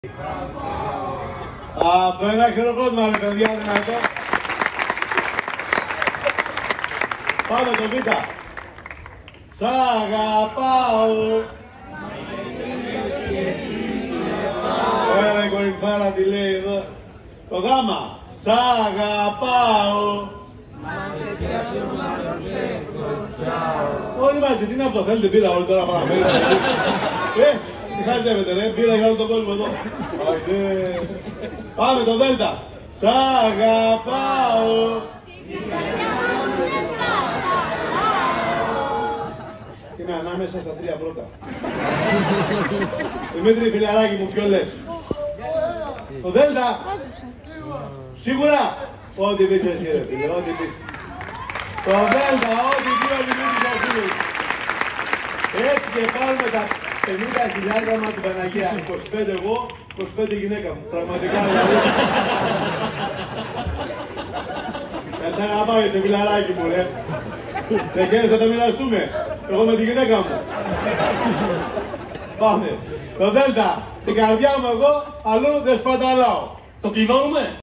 Από ένα χειροκρότημα ρε παιδιά, δυνατό. Πάμε το Β. Σ' αγαπάω. Ωραία η κορυφάρα τι λέει εδώ. Το Γ. Σ' αγαπάω. Όλοι μαζί, τι είναι αυτό, θέλετε μπύρα όλοι τώρα παραφέρετε. Τι χαζεύετε ρε, μπύρα για όλο τον κόσμο εδώ. Πάμε το Δέλτα. Σ' αγαπάω. Είναι ανάμεσα στα τρία πρώτα. Δημήτρη φιλαράκι μου, ποιο λες? Το Δέλτα. Σίγουρα. Ό,τι πεις εσύ ρε φίλε, ό,τι πεις. Το Δέλτα, ό,τι πει ο Δημήτρης Βασίλης. Έτσι και πάρουμε τα 50.000 μα την Παναγία. 25 εγώ, 25 γυναίκα μου. Πραγματικά δηλαδή. Κάτσε να πάω σε φιλαράκι μου ρε. Δεν θέλεις να τα μοιραστούμε. Εγώ με τη γυναίκα μου. Πάμε. Το Δέλτα, την καρδιά μου εγώ, αλλού δεν σπαταλάω. Το κλειδώνουμε.